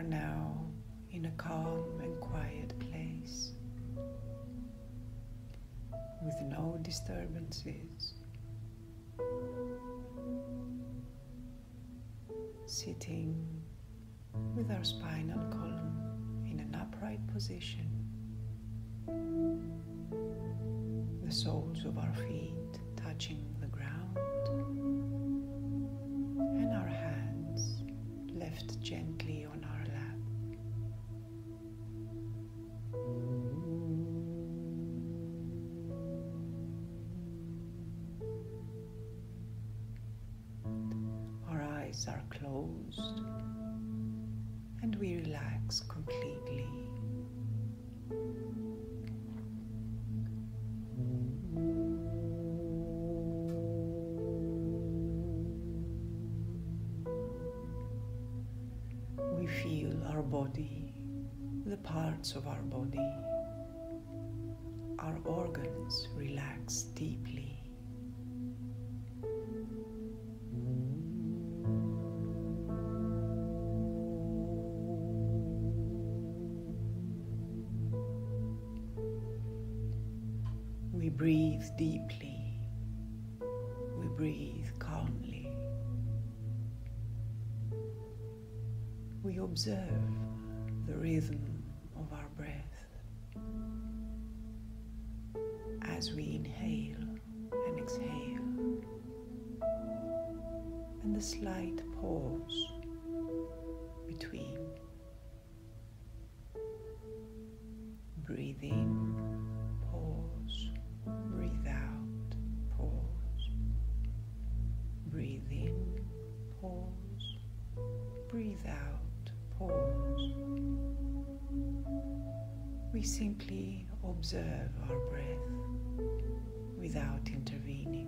are now in a calm and quiet place with no disturbances, sitting with our spinal column in an upright position, the soles of our feet touching the ground, and our hands left gently on our lap. Our eyes are closed and we relax completely. We feel our body, the parts of our body, our organs relax deeply. We breathe deeply. We breathe calmly. We observe the rhythm of our breath as we inhale and exhale, and the slight pause between. Breathe in, pause, breathe out, pause, breathe in, pause, breathe out, pause. We simply observe our breath without intervening.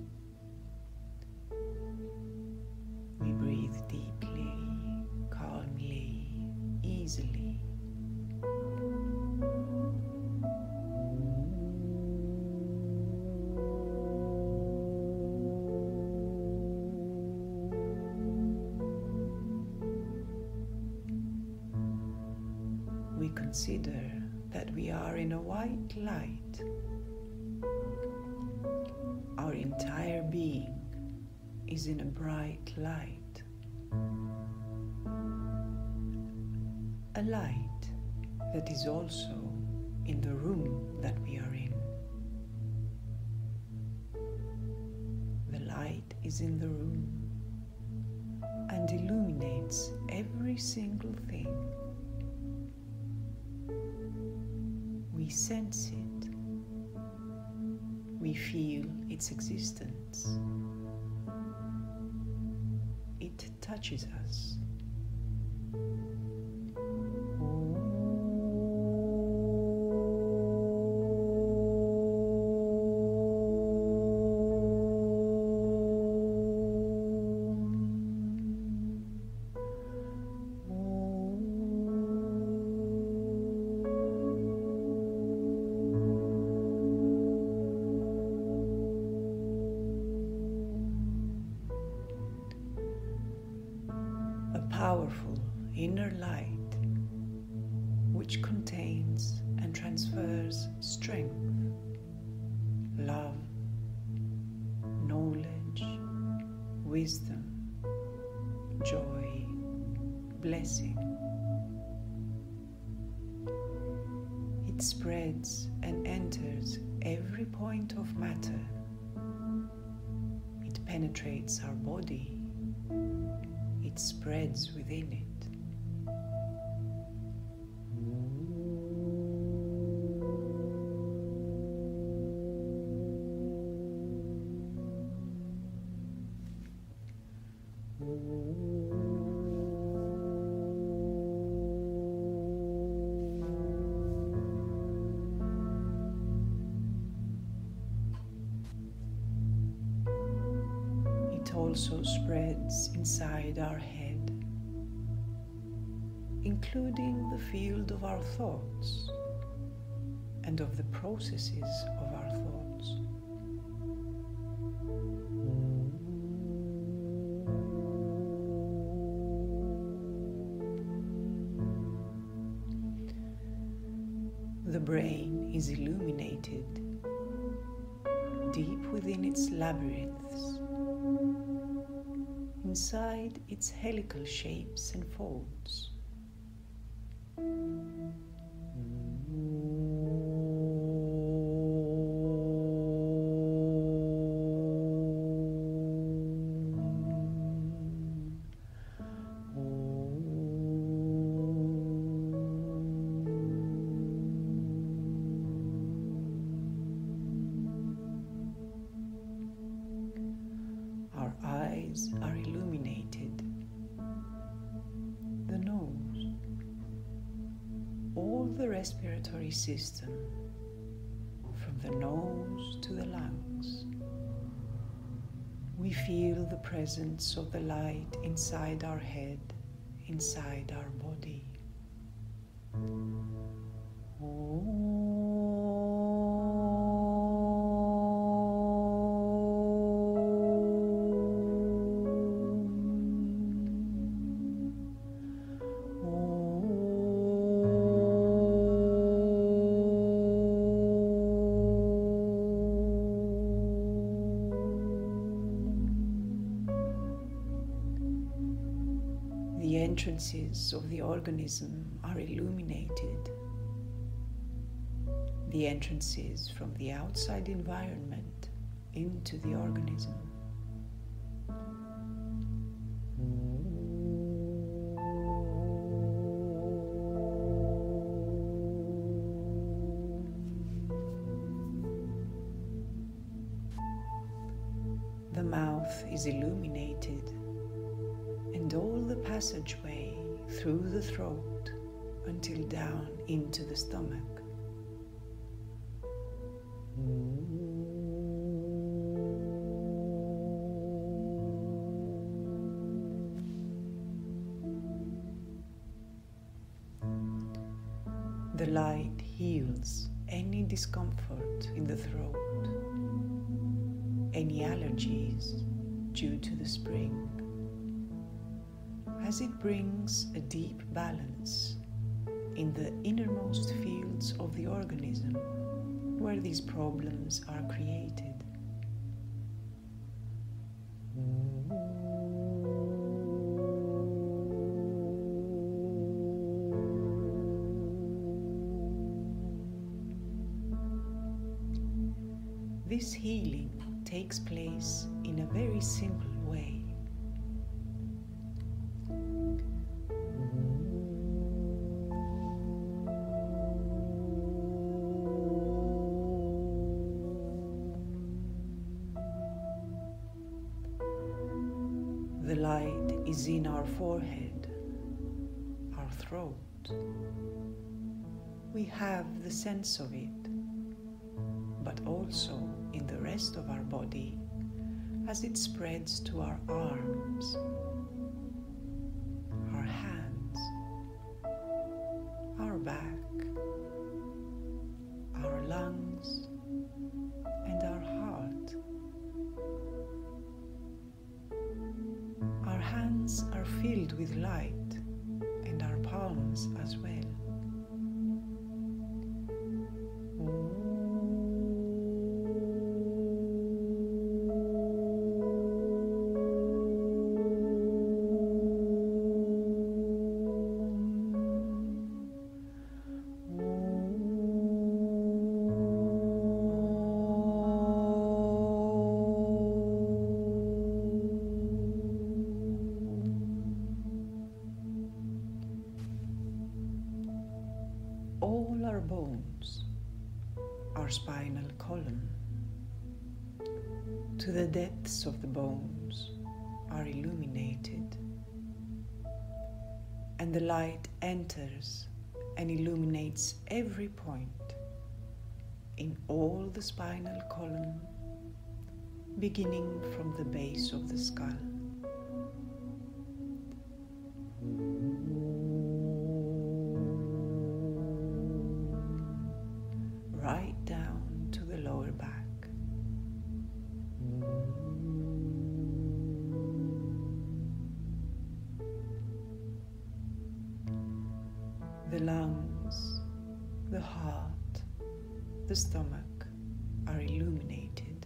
We breathe deeply, calmly, easily. We consider that we are in a white light. Our entire being is in a bright light. A light that is also in the room that we are in. The light is in the room and illuminates every single thing. We sense it. We feel its existence. It touches us. Powerful inner light which contains and transfers strength, love, knowledge, wisdom, joy, blessing. It spreads and enters every point of matter. It penetrates our body. It spreads within it. It also spreads inside our head, including the field of our thoughts and of the processes of our thoughts. brain is illuminated deep within its labyrinths, inside its helical shapes and folds. Our eyes are illuminated, the nose, all the respiratory system, from the nose to the lungs. We feel the presence of the light inside our head, inside our body. The entrances of the organism are illuminated. The entrances from the outside environment into the organism. The mouth is illuminated, and all the passageway through the throat until down into the stomach. The light heals any discomfort in the throat, any allergies due to the spring, as it brings a deep balance in the innermost fields of the organism where these problems are created. This healing takes place in a very simple way. The light is in our forehead, our throat. We have the sense of it, but also in the rest of our body as it spreads to our arms, our hands, our back, our lungs, and our heart. Our hands are filled with light, and our palms as well. All our bones, our spinal column, to the depths of the bones, are illuminated, and the light enters and illuminates every point in all the spinal column, beginning from the base of the skull. Right down to the lower back. The lungs, the heart, the stomach are illuminated.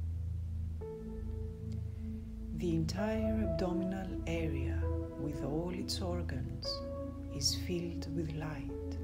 The entire abdominal area with all its organs is filled with light.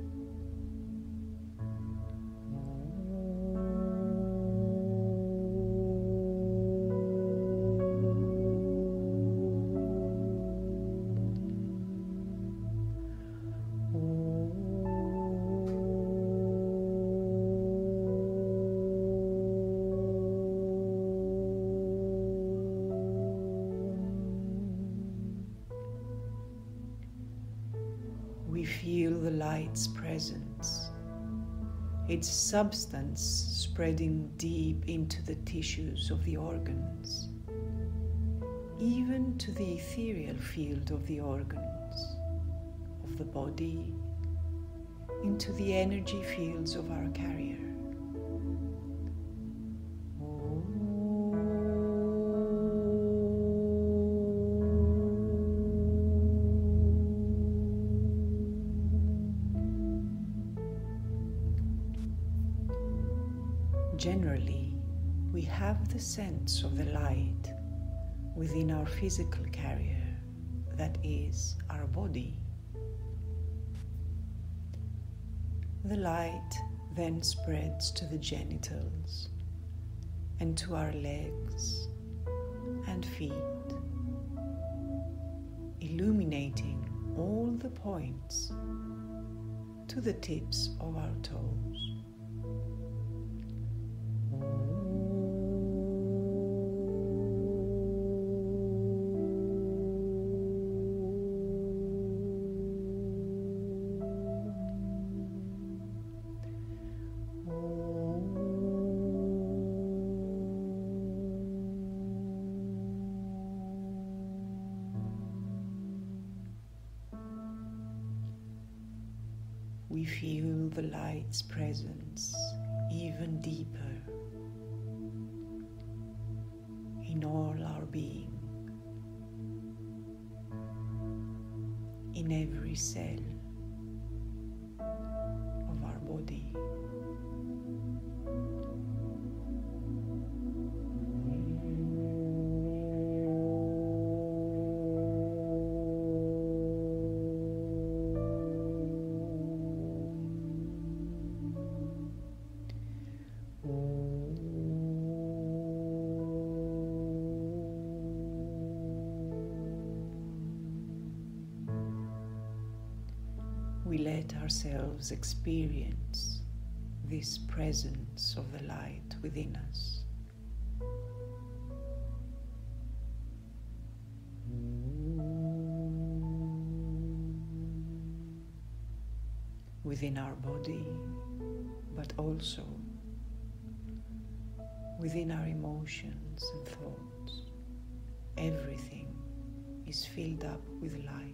We feel the light's presence, its substance spreading deep into the tissues of the organs, even to the ethereal field of the organs, of the body, into the energy fields of our carrier. Generally, we have the sense of the light within our physical carrier, that is, our body. The light then spreads to the genitals and to our legs and feet, illuminating all the points to the tips of our toes. We feel the light's presence even deeper in all our being, in every cell of our body. We let ourselves experience this presence of the light within us. Within our body, but also within our emotions and thoughts. Everything is filled up with light.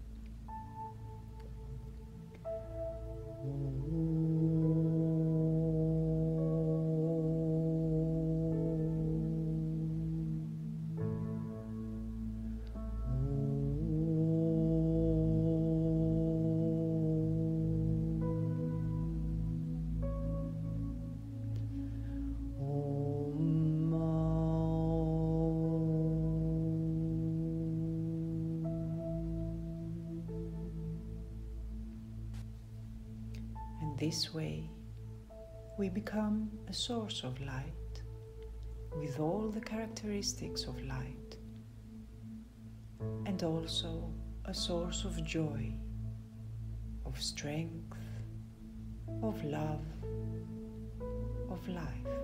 This way, we become a source of light with all the characteristics of light, and also a source of joy, of strength, of love, of life.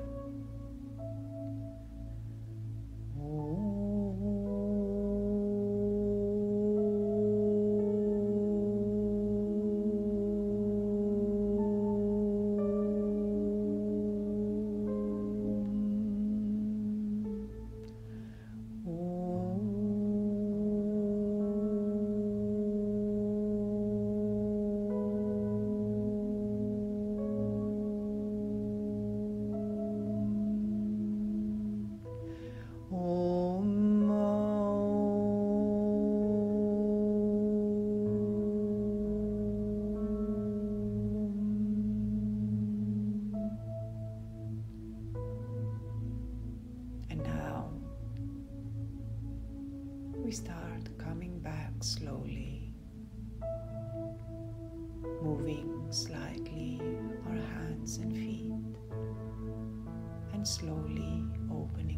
Om we start coming back slowly, moving slightly our hands and feet, and slowly opening